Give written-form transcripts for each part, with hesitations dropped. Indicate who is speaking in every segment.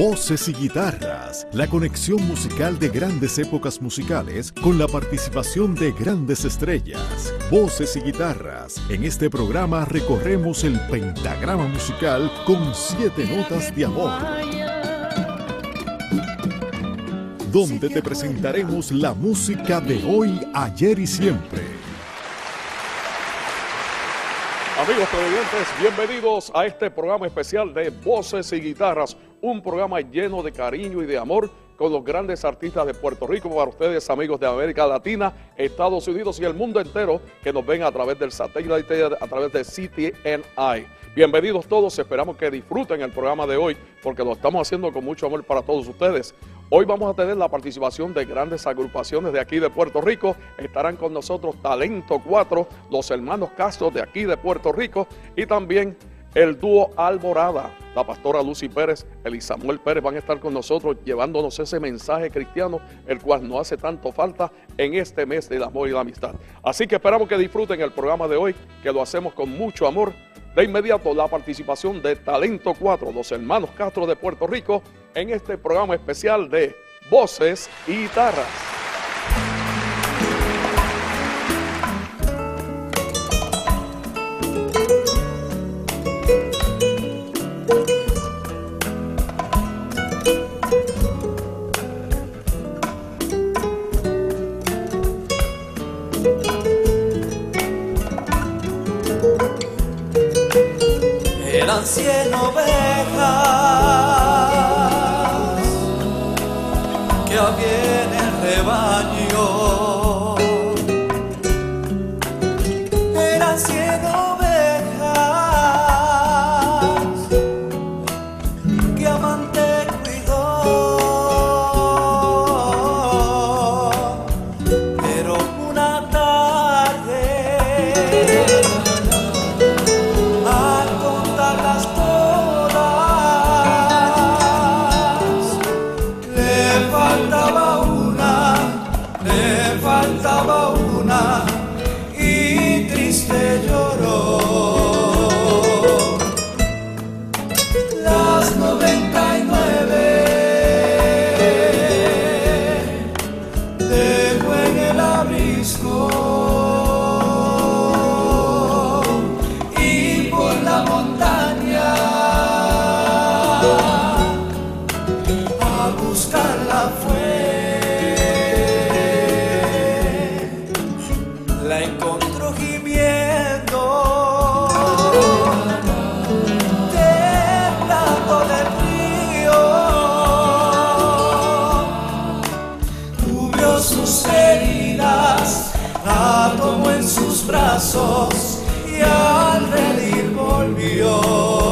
Speaker 1: Voces y guitarras, la conexión musical de grandes épocas musicales con la participación de grandes estrellas. Voces y guitarras. En este programa recorremos el pentagrama musical con 7 notas de amor, donde te presentaremos la música de hoy, ayer y siempre.
Speaker 2: Amigos televidentes, bienvenidos a este programa especial de Voces y Guitarras, un programa lleno de cariño y de amor con los grandes artistas de Puerto Rico, para ustedes amigos de América Latina, Estados Unidos y el mundo entero que nos ven a través del satélite, a través de CTNI. Bienvenidos todos, esperamos que disfruten el programa de hoy porque lo estamos haciendo con mucho amor para todos ustedes. Hoy vamos a tener la participación de grandes agrupaciones de aquí de Puerto Rico. Estarán con nosotros Talento 4, los hermanos Castro de aquí de Puerto Rico y también el dúo Alborada. La pastora Lucy Pérez, el Samuel Pérez van a estar con nosotros llevándonos ese mensaje cristiano, el cual nos hace tanto falta en este mes del amor y la amistad. Así que esperamos que disfruten el programa de hoy, que lo hacemos con mucho amor. De inmediato, la participación de Talento 4, los hermanos Castro de Puerto Rico, en este programa especial de Voces y Guitarras.
Speaker 3: Eran 100 ovejas que había en el rebaño. Eran 100 ovejas que amante cuidó. Pero una tarde, faltaba una y triste lloró. Las 99 dejó en el abrisco y por la montaña a buscarla fue. La encontró gimiendo temblando de frío, cubrió sus heridas, la tomó en sus brazos y al redil volvió.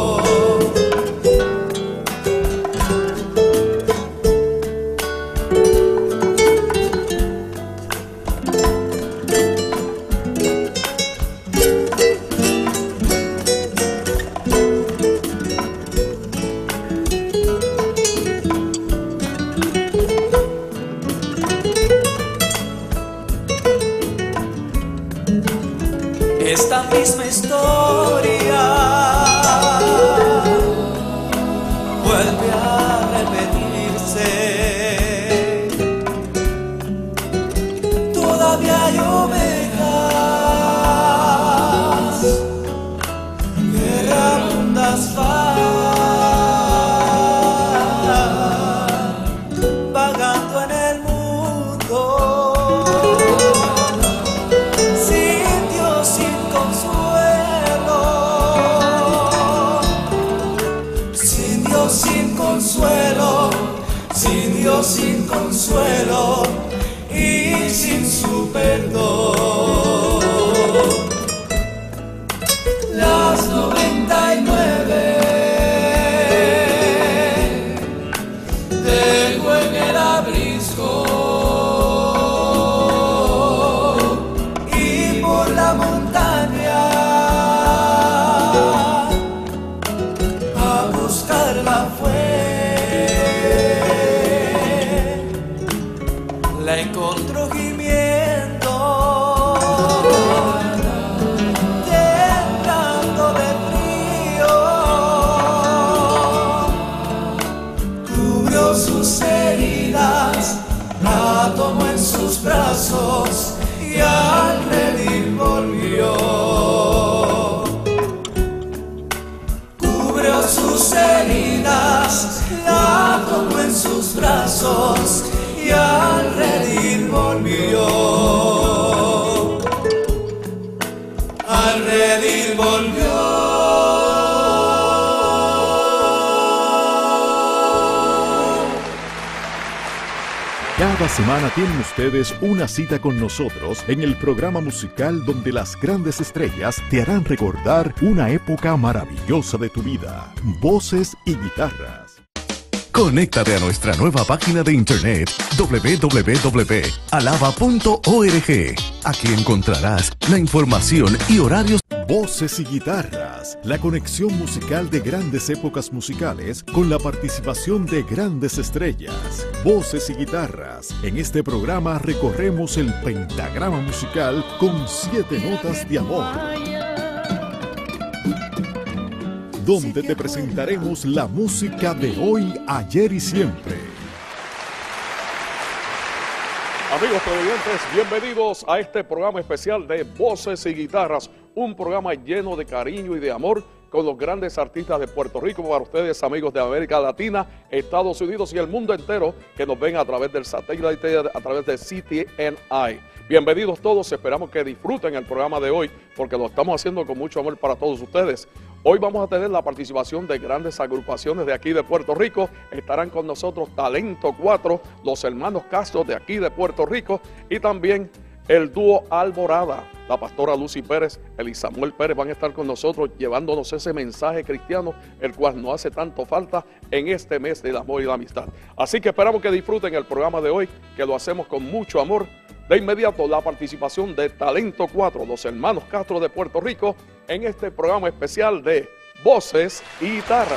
Speaker 3: Esta misma historia vuelve a repetirse. Todavía hay ovejas errabundas vagando en el mundo. Sin consuelo, sin Dios sin consuelo y sin su perdón. Las 99 dejó en el abrisco y por la montaña a buscarla fue. La encontró gimiendo cubrió sus heridas, la tomó en sus brazos y al redil volvió. Cubrió sus heridas, la tomó en sus brazos y al redil volvió. Al redil volvió.
Speaker 1: Cada semana tienen ustedes una cita con nosotros en el programa musical donde las grandes estrellas te harán recordar una época maravillosa de tu vida. Voces y guitarras.
Speaker 4: Conéctate a nuestra nueva página de internet www.alaba.org. Aquí encontrarás la información y horarios.
Speaker 1: Voces y guitarras, la conexión musical de grandes épocas musicales con la participación de grandes estrellas. Voces y guitarras, en este programa recorremos el pentagrama musical con 7 notas de amor, donde te presentaremos la música de hoy, ayer y siempre.
Speaker 2: Amigos televidentes, bienvenidos a este programa especial de Voces y Guitarras, un programa lleno de cariño y de amor con los grandes artistas de Puerto Rico, para ustedes amigos de América Latina, Estados Unidos y el mundo entero que nos ven a través del satélite, a través de CTNI. Bienvenidos todos, esperamos que disfruten el programa de hoy porque lo estamos haciendo con mucho amor para todos ustedes. Hoy vamos a tener la participación de grandes agrupaciones de aquí de Puerto Rico. Estarán con nosotros Talento 4, los hermanos Castro de aquí de Puerto Rico y también el dúo Alborada. La pastora Lucy Pérez, el Samuel Pérez van a estar con nosotros llevándonos ese mensaje cristiano, el cual nos hace tanto falta en este mes del amor y la amistad. Así que esperamos que disfruten el programa de hoy, que lo hacemos con mucho amor. De inmediato, la participación de Talento 4, los hermanos Castro de Puerto Rico, en este programa especial de Voces y Guitarras.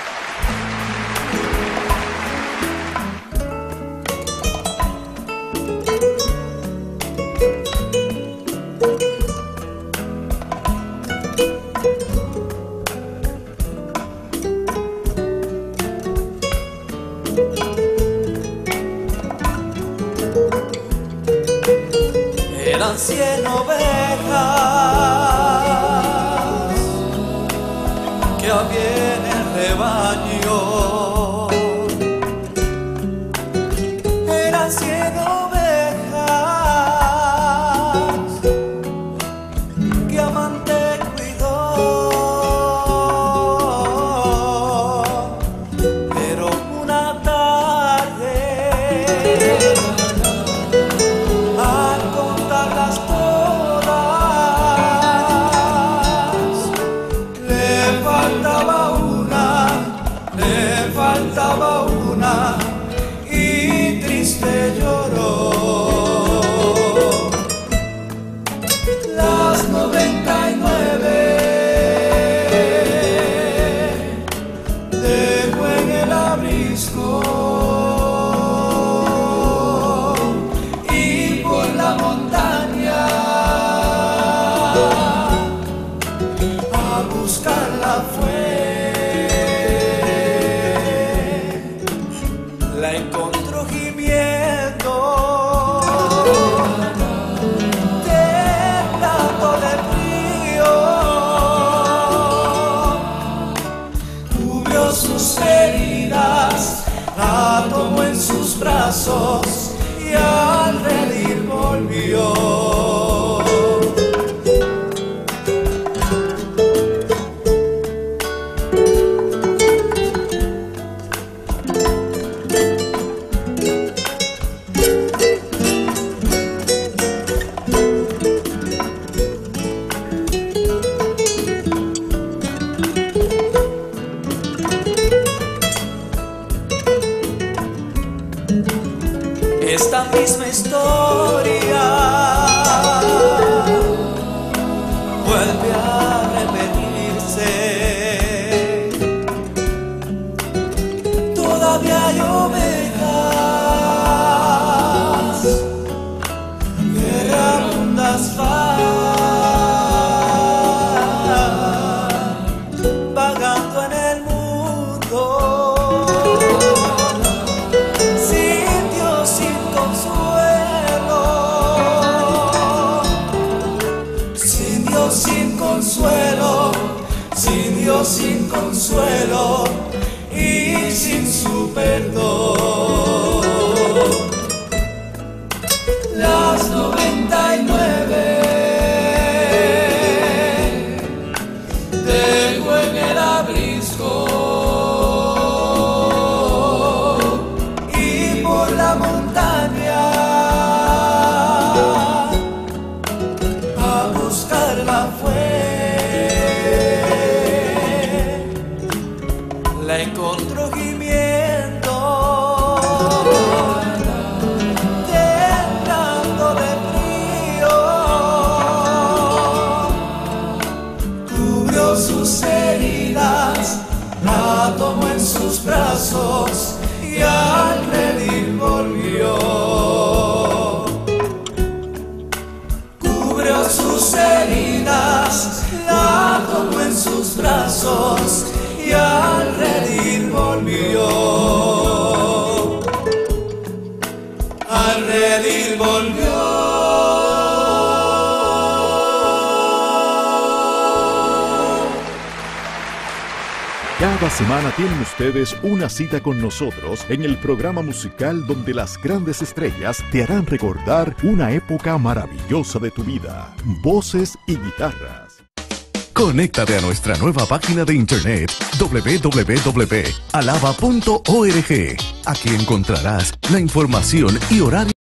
Speaker 3: Eran 100 ovejas que había en el rebaño. Eran 100 ovejas que amante cuidó. Pero una tarde, faltaba una y triste lloró. Las 99 dejó en el abrisco y por la montaña a buscarla fue. La encontró gimiendo, temblando de frío. Cubrió sus heridas, la tomó en sus brazos y al redil volvió. Esta misma historia vuelve a repetirse. Todavía hay ovejas que rabundas van vagando en el mundo. perdón. Las 99 dejo en el abrisco y por la montaña a buscarla fue. La encontró gimiendo, temblando de frío, cubrió sus heridas, la tomó en sus brazos y al redil volvió. Cubrió sus heridas, la tomó en sus brazos y al redil volvió. Al redil volvió.
Speaker 1: Cada semana tienen ustedes una cita con nosotros en el programa musical donde las grandes estrellas te harán recordar una época maravillosa de tu vida. Voces y guitarras.
Speaker 4: Conéctate a nuestra nueva página de internet www.alaba.org. Aquí encontrarás la información y horario